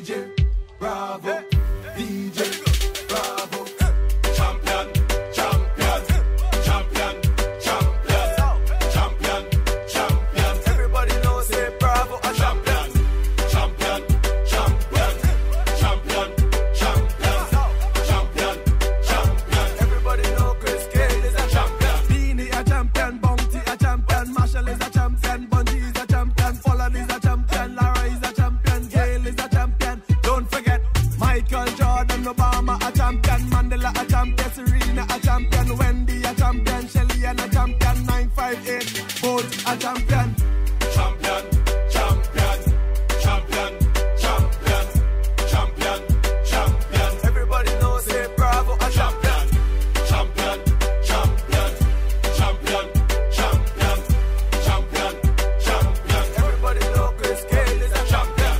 DJ Bravo, DJ Bravo. Champion, champion, champion, champion, champion, champion. Everybody knows say Bravo a champion. Champion, champion, champion, champion, champion, champion. Everybody know Chris Cale is a champion. Beanie a champion, Bounty a champion, Marshall is a champion, Bunty is a champion, Folland is a champion, Lara is a champion, Gale is a champion. Don't forget Michael Jordan, Obama a champion, Mandela a champion, Serena a champion, Wendy a champion, Shelly and a champion, 958 both a champion. Champion, champion, champion, champion, champion, champion. Everybody knows say Bravo a champion. Champion, champion, champion, champion, champion, champion. Everybody know Chris Cale is a champion.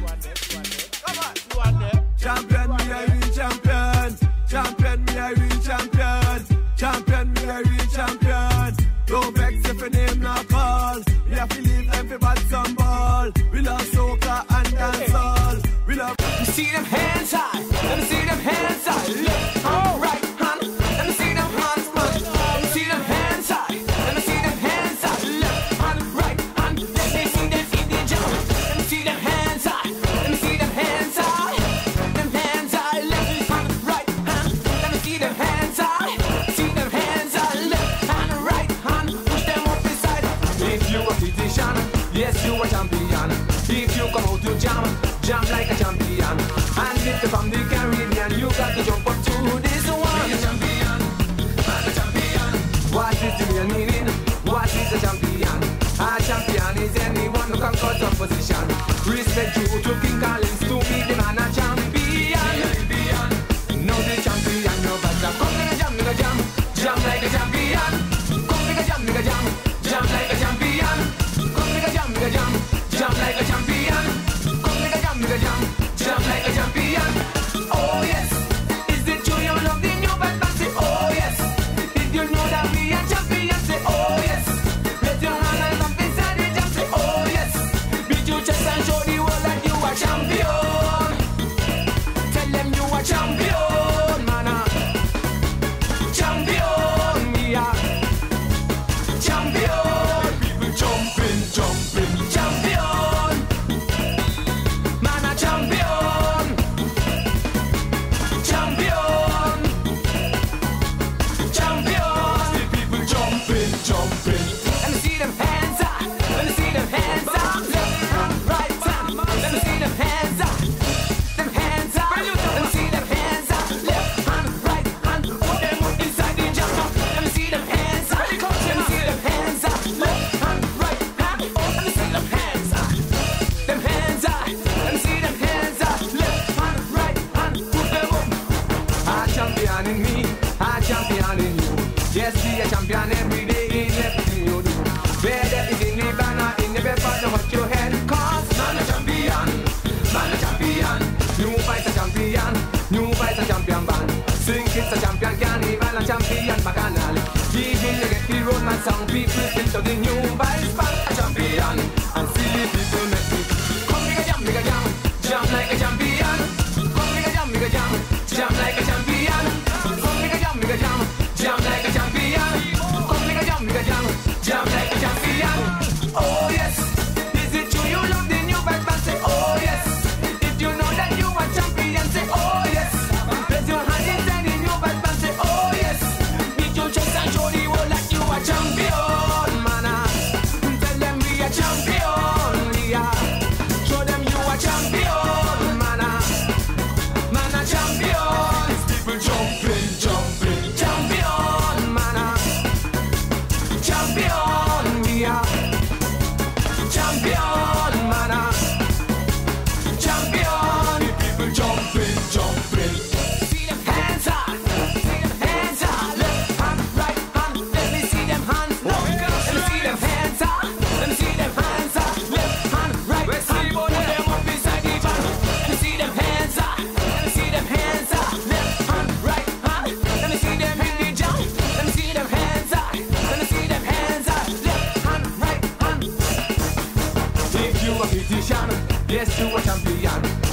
Come on, champion, me a real champion. Champion, me a real champion. Champion, me a real champion. Don't vex if your name not call. We have to leave everybody some ball. We love soca and dancehall. We love. Let me see them hands high. Let me see them hands high. Left, right hand. Let me see them hands high. Let me see them hands high. Let me see them hands high. Left hand, right hand. Let me see them in the jump. Let me see them hands high. Let me see them hands high. Them hands high. Left hand, right hand. Let me see them hands high. See them hands high. Left hand, right hand. Push them up beside. If you a physician, yes you a champion. If you come out to jam, jam like a champion. And if you're from the Caribbean, you got to jump up to this one. Be a champion, man a champion. What is the real meaning? What is a champion? A champion is anyone who can cut some position. Respect you to King Collins, to be the man a champion. Now the champion, no better. Come nigga jam, nigga jam. Jam like a champion. Come nigga jam, nigga jam. Jam like a champion. Come nigga jam, nigga jam. Jam like a champion. Come nigga jam, nigga jam. Jam like a champion. Oh yes. Is it true you love the new band? Say oh yes. Did you know that we are champions? Say oh yes. Let your hand and up inside the jam. Say oh yes. Beat your chest and show the world that you are champion. Tell them you are champion, man. Champion, we are champion. People jumping, jumping, champion. Man a champion. Champion. Champion. The people jumping, jumping. Let me see them hands up. Let me see them hands up. Left hand, right hand. Let me see them hands up. Them hands up. Let me see them hands up. Left hand, right hand. Put them up inside the jam. Let me see them hands up. Let me see them hands up. Left hand, right hand. Let me see them hands up. Them hands up. Let me see them hands up. Left hand, right hand. Put them up. A champion in me. A champion in you. Yes, be a champion every day in everything you do. Where there is in the banner, in the paper, don't hold your head. Cause man a champion. Man a champion. New fight a champion. New fight a champion band. Sing it's a champion carnival and champion bacchanal. Even you get the road man song, people into the new vice band. A champion. And silly people make me. Come nigga jam, jam like a champion. Come nigga jam, jam like a champion. Come nigga jam, jam like a champion. Come nigga jam, jam like a champion. Oh yes. Is it true you love the new band? Say oh yes. If you know that you are champion, say oh yes. Raise your hand inside the new band, say oh yes. Beat your chest and show the world that you are champion, man. Tell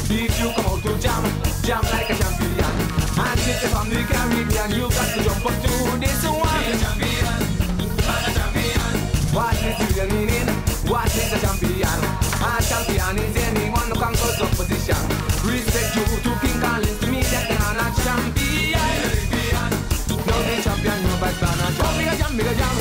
If you come out to jam, jam like a champion. And take it from the Caribbean, you got to jump up to this one. Be a champion, man a champion. What is the real meaning? What is a champion? A champion is anyone who conquers opposition. Respect you to King Collins, to me that they are not champion. No the champion, no bad man. Jump, me a jam,